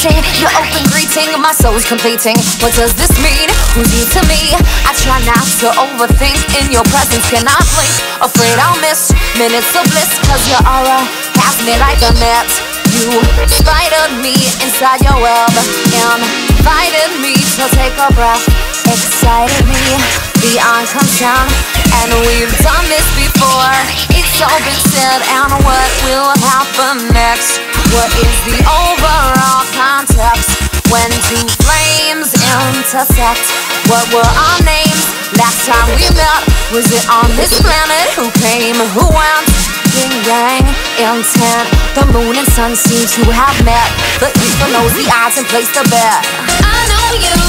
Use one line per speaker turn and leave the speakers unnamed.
reaching, your open greeting, my soul's completing. What does this mean? Who's you to me? I try not to overthink. In your presence cannot blink. Afraid I'll miss minutes of bliss, cause your aura has me like a net. You spidered me inside your web, invited me to take a breath, excited me beyond contempt. And we've done this before, it's all been said. And what will happen next? What is the overall context when two flames intersect? What were our names last time we met? Was it on this planet? Who came, who went? Yin yang, intent. The moon and sun seem to have met. The ether knows the odds and placed a bet. I know you